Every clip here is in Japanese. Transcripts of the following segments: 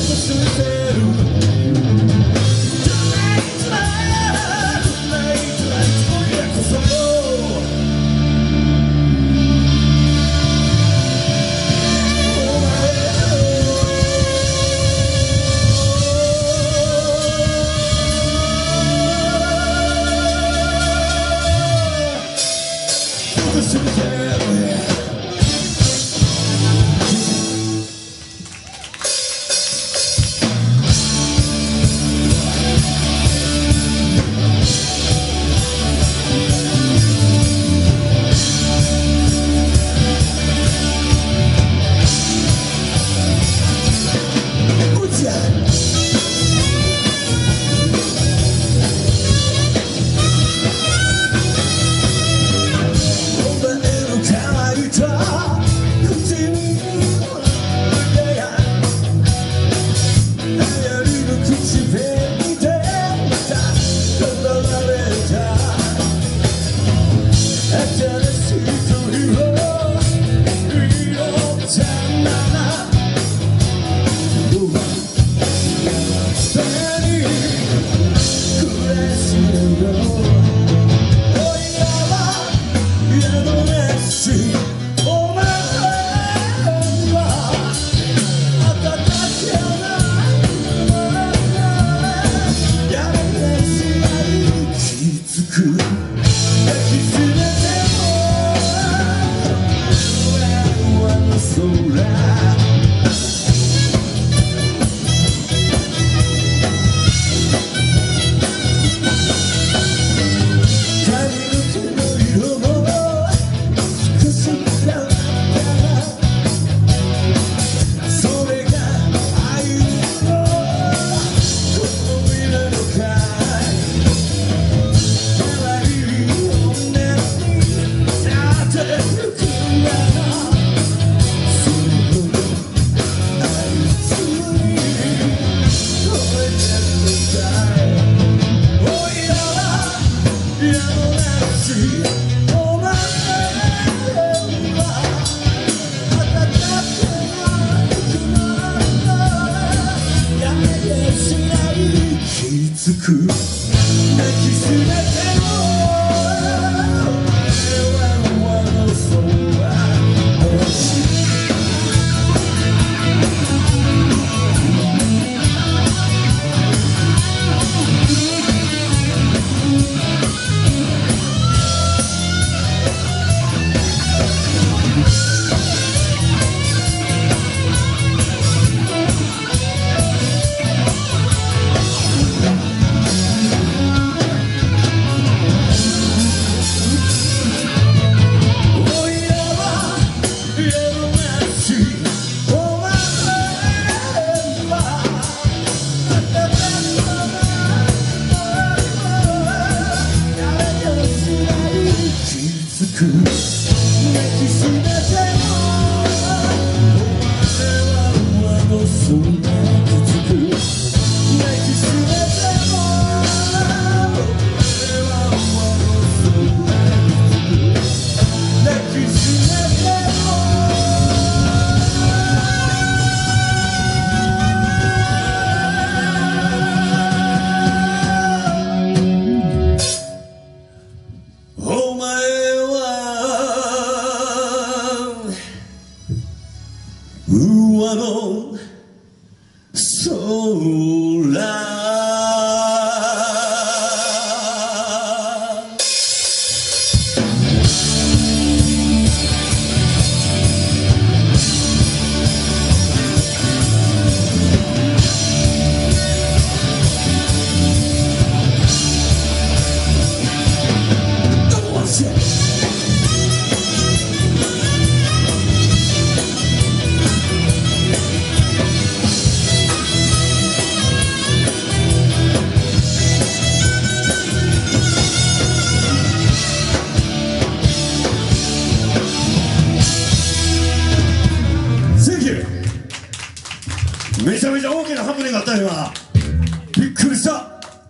めちゃめちゃ大きなハプニングがあったよ今。びっくりした。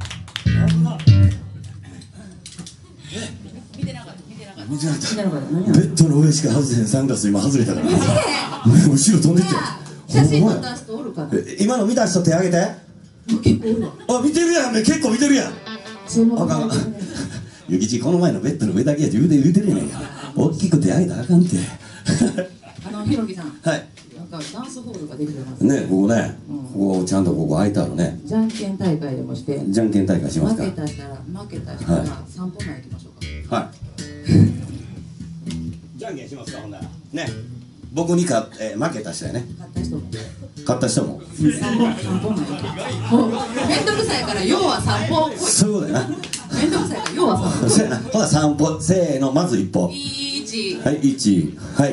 見てなかった。ベッドの上しか外せへんサングラス今外れたからね。後ろ飛んでっちゃう。 写真撮った人おる？ るかな。 今の見た人手挙げて。 結構おるわ。 あ、見てるやん、結構見てるやん。 注目あかん。 されてるね。 ゆきち、この前のベッドの上だけや自分で言うてるやないか。大きく手挙げたらあかんて。 ひろきさん。 はい。 なんかダンスホールができてます。 ね、ここね、ここちゃんとここ開いてあるね。 じゃんけん大会でもして。 じゃんけん大会しますか。 負けた人ら散歩前行きましょうか。 はい。じゃんけんしますか、ほんなら。ね。僕に負けた人やね。 買った人も。 買った人も。 散歩前行く。もう面倒くさいから要は散歩。 そういうことやな。 面倒くさいから要は散歩。 そうやな。ほな散歩、せーの、まず一歩。 1、 はい、1、はい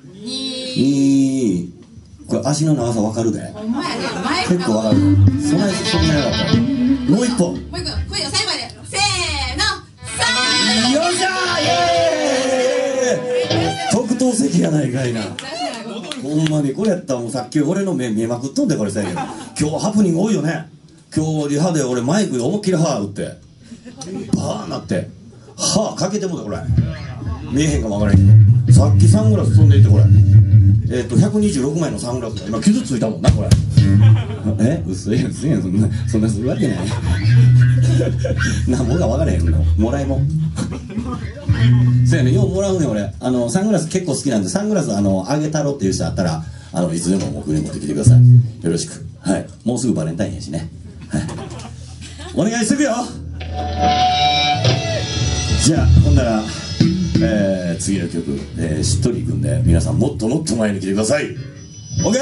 。2、これ足の長さわかるで。 ほんまやで。前結構わかる。そんな長かった。もう一歩。 もう一個、これ最後まで。せーの、3。 よっしゃー、イエーイ。特等席やないかいな。ほんまにこれやったらもうさっき俺の目見えまくっとんでこれさ。今日ハプニング多いよね。今日リハで俺マイクで思いっきり歯打ってバーンなって歯かけてもだこれ見えへんかもわからへんけど、さっきサングラス飛んでいってこれ126枚のサングラスが今傷ついたもんなこれ。嘘やんそんなするわけない。なんもが分からへんのもらいもん。そうやね、ようもらうね俺。サングラス結構好きなんで、サングラスあげたろっていう人あったらいつでも僕に持ってきてください。よろしく。はい、もうすぐバレンタインやしね。はい、お願いしてくよ。じゃあほんなら次の曲、しっとりいくんで皆さんもっともっと前に来てください。 OK。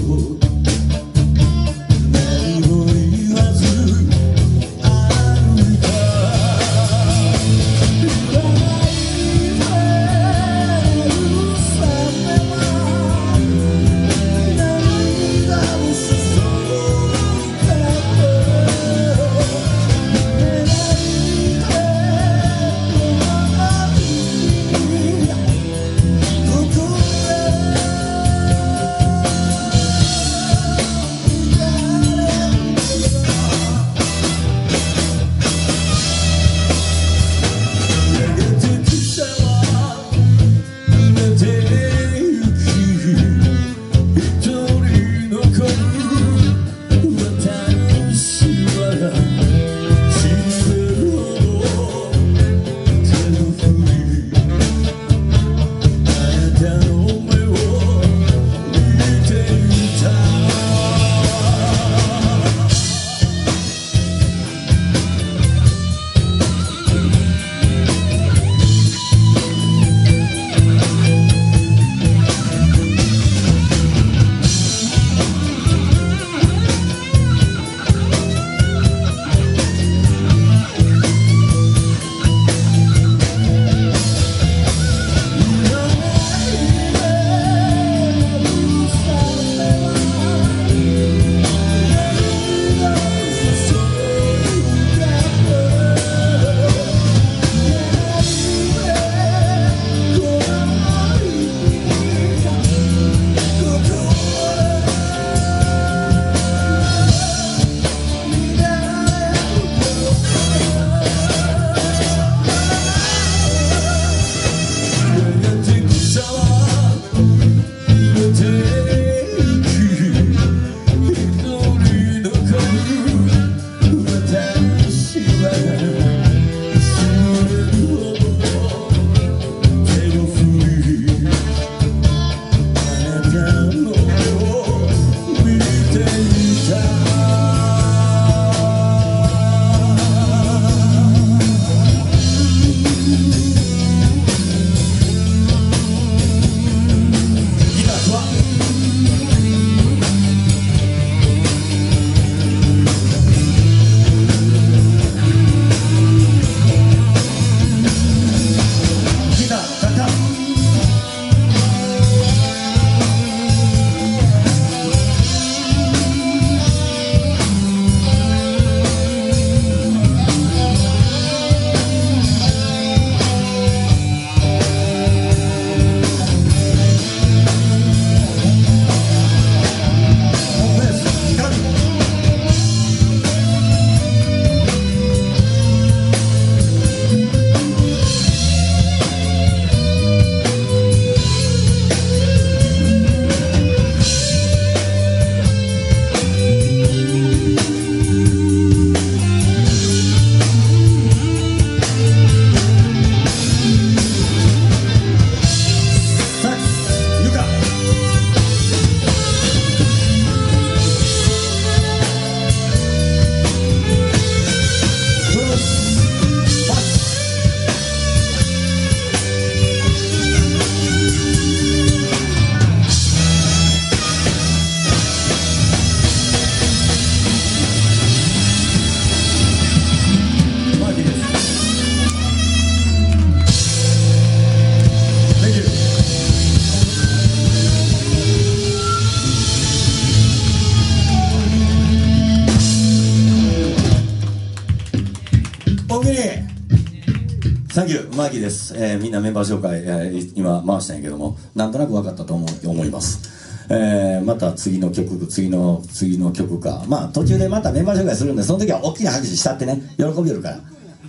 サンキュー、マーキーです。みんなメンバー紹介、今回したんやけども、なんとなく分かったと思います。また次の曲か、まあ途中でまたメンバー紹介するんで、その時は大きな拍手したってね、喜びよるから、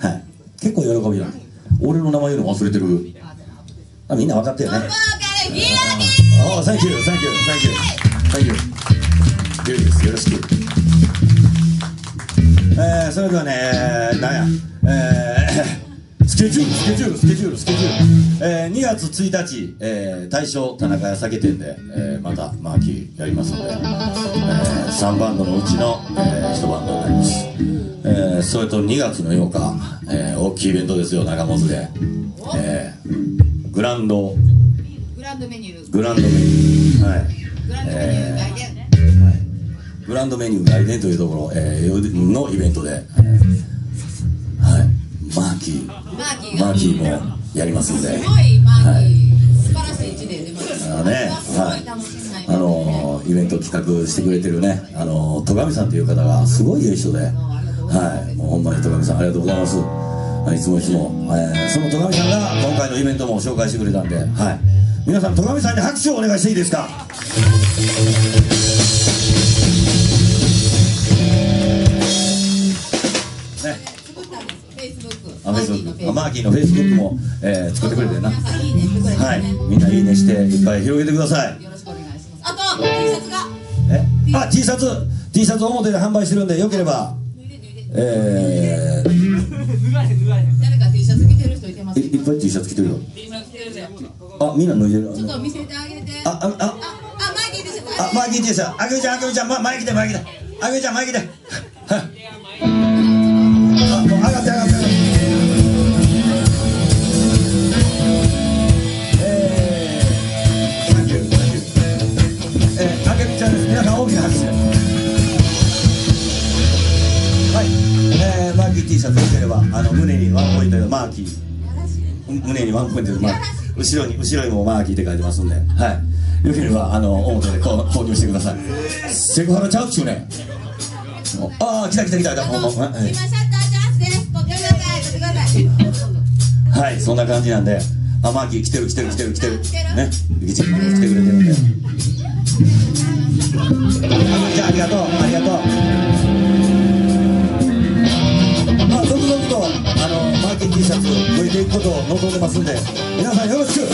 はい、結構喜びよる。俺の名前言うの忘れてる。あ、みんな分かったよね。あ、サンキュー、サンキュー、サンキュー、サンキュー、リュウです、よろしく。それではね、なんや、スケジュール、2月1日、大正田中屋酒店で、またマーキーやりますので、3バンドのうちの、1バンドになります。それと2月の8日、大きいイベントですよ、中本で、グランドメニュー、はい、 グランドメニュー来年というところ、のイベントで、はい、マーキーもやりますんで、 すごいマーキー、素晴らしい1年でましたね、はい、イベント企画してくれてるね、戸上さんという方がすごいいい人で、はい、もうほんまに戸上さんありがとうございます。いつもいつも、その戸上さんが今回のイベントも紹介してくれたんで、はい、皆さん戸上さんに拍手をお願いしていいですか。ね、マーキーのフェイスブックも、作ってくれてるな。はい、みんないいねしていっぱい広げてください。 よろしくお願いします。あと T シャツが、 T シャツ表で販売してるんで、よければ誰か T シャツ着てる人いてますか。 いっぱい T シャツ着てるよ。あ、みんな脱いでる。 ちょっと見せてあげて。 マーキー T シャツ。マーキー T シャツ。あげちゃん、前来て。あげちゃん、前来て。はい。もう上がって。あげちゃんです。皆さん大きな拍手。はい。マーキー T シャツよければ、胸にワンポイントのマーキー。胸にワンポイントのマーキー。後ろにもマーキーって書いてますんで、はい。よければ、表で購入してください。セクハラちゃうっちゅうね。ああ、来た。 今シャッターチャンスです。取ってください。 はい、そんな感じなんで、マーキー来てる。ね、ゆきち来てくれてるんで。じゃあ、ありがとう。続々と、マーキー T シャツ増えていくことを望んでますんで、皆さんよろしく。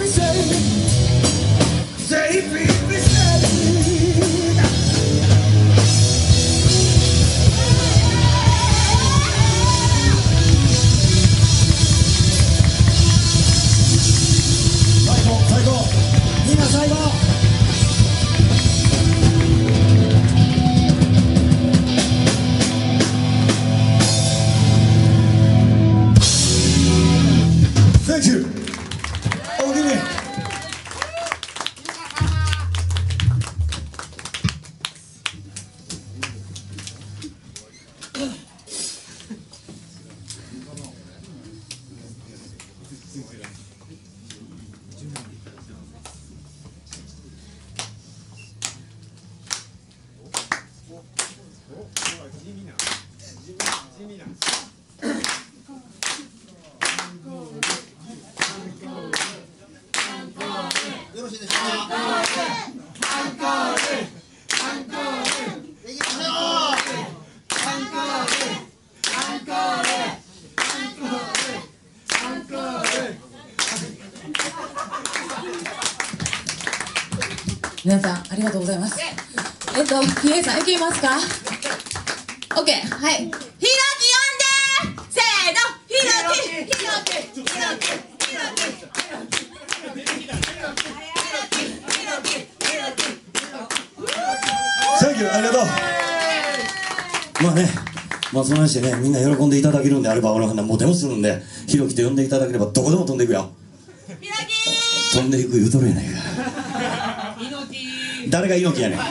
皆さんありがとうございます。ひえさんいけますか？ OK。 はい、ひろき呼んで、せーの、ひろきサンキュー、ありがとう。まあね、まあその話でね、みんな喜んでいただけるんであれば、俺はもうでもするんで、ひろきと呼んでいただければどこでも飛んでいくよ。飛んでいく言うとるやないか。誰が猪木やねん。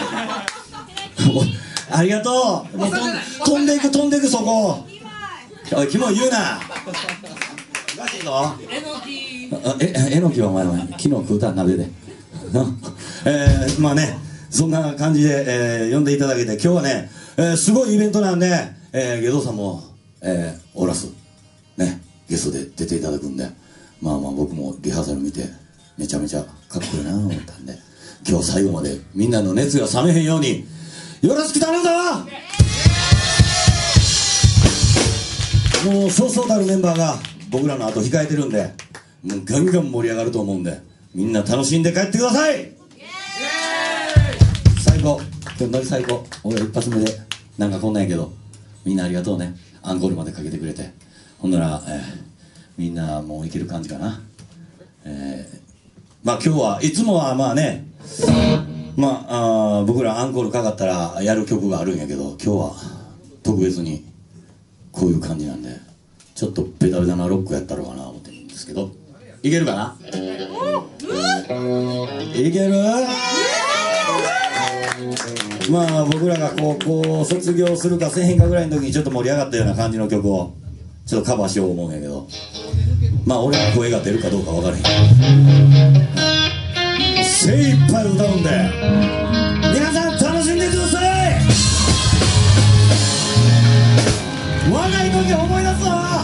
ありがとう。もう飛んでいくそこ。おい、キモい言うな。おかしいぞ。えのきはお前昨日食うた鍋で。まあね、そんな感じで、呼んでいただけて、今日はね、すごいイベントなんで、ゲドさんも、オーラスね、ゲストで出ていただくんで、まあまあ僕もリハーサル見てめちゃめちゃかっこいいなと思ったんで、今日最後までみんなの熱が冷めへんようによろしく頼んだわ。もうそうそうたるメンバーが僕らの後控えてるんで、もうガンガン盛り上がると思うんで、みんな楽しんで帰ってください。最高、今日ノリ最高。俺一発目でなんかこんなんやけど、みんなありがとうね。アンコールまでかけてくれて、ほんなら、みんなもういける感じかな。まあ今日はいつもはまあね、まあ僕らアンコールかかったらやる曲があるんやけど、今日は特別にこういう感じなんで、ちょっとベタベタなロックやったろうかな思ってるんですけど、いけるかな？いける？まあ僕らが高校卒業するかせえへんかぐらいの時にちょっと盛り上がったような感じの曲をちょっとカバーしよう思うんやけど、まあ俺の声が出るかどうか分からへん。精一杯歌うんで皆さん楽しんでください。若い時思い出す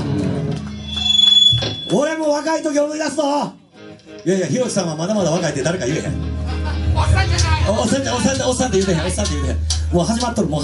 ぞ。俺も若い時思い出すぞ。いやいや、ひろきさんはまだまだ若いって誰か言えへん。おっさんじゃない。おっさんって言うてへん。おっさんって言うてへん。もう始まっとる。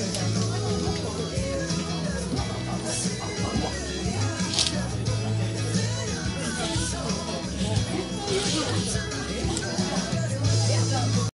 世代の